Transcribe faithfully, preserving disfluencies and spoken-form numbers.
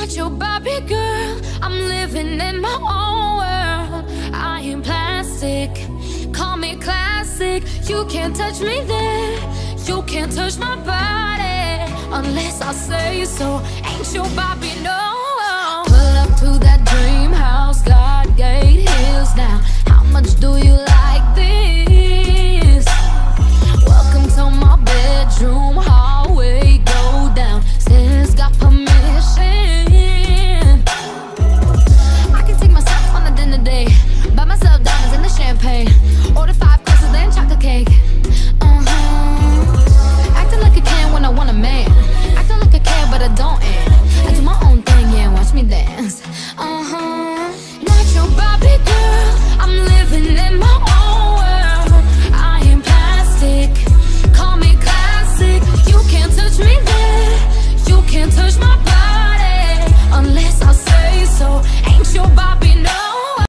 Not your Barbie girl, I'm living in my own world. I am plastic, call me classic. You can't touch me there, you can't touch my body unless I say so. Ain't your Barbie, no. Pull up to that dream house, God gate hills now. How much do you like this? Welcome to my bedroom, hallway, go down. Sis got permission. I can take myself on a dinner date, buy myself diamonds and the champagne, order five courses then chocolate cake. Uh-huh. Acting like a can when I want a man, acting like I care but I don't, and I do my own thing, yeah, watch me dance. Uh-huh. Not your Barbie girl, I'm living in my own world. I am plastic, call me classic. You can't touch me there, you can't touch my body unless I say so. Ain't your Barbie